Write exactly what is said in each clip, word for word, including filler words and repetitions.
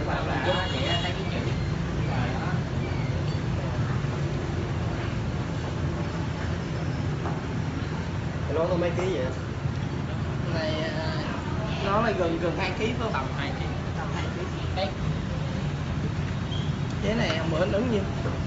Nó có mấy ký vậy? Này nó là gần gần hai ký phải không? Tầm hai ký. Tầm hai ký. Đây. Cái này ông bữa ứng nhiêu?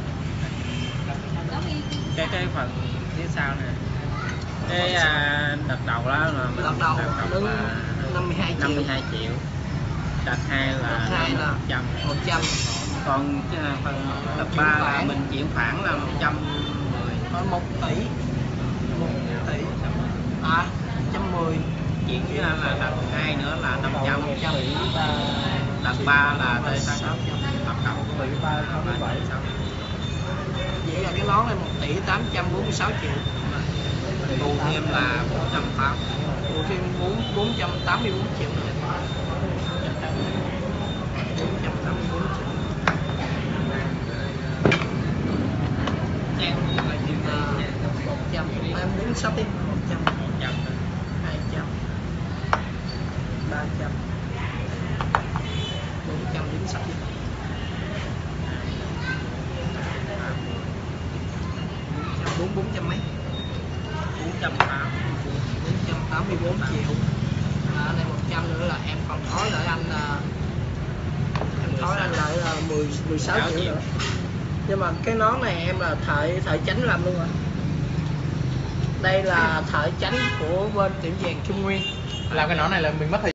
Cái cái phần phía sau nè. Cái à, đợt đầu đó là mình đợt đầu đứng năm mươi hai triệu. năm mươi hai triệu. Đợt hai là đợt hai là một trăm. Còn phần đợt ba là mình chuyển khoản là một trăm mười. Còn một tỷ. một tỷ. À, một trăm mười. Chuyển với là đợt hai nữa là năm trăm. Đợt ba là tới sáu trăm. Đợt đầu ba bảy sáu. Vậy là cái nón này một tỷ tám trăm bốn mươi sáu triệu. Bù thêm là bốn trăm tám. Bù thêm bốn trăm tám mươi bốn triệu nữa. bốn trăm tám mươi bốn triệu. một trăm, em muốn sắp đi. một trăm, hai trăm, ba trăm, bốn trăm đến sắp đi. bốn bốn trăm mấy? bốn trăm tám. bốn trăm tám mươi bốn triệu. À, này một trăm nữa là em còn thối lại anh là em thối anh lại là mười mười sáu triệu nữa. Nhưng mà cái nón này em là thợ thợ chánh làm luôn rồi. Đây là thợ chánh của bên tiệm vàng Trung Nguyên. Làm cái nón này là mình mất thời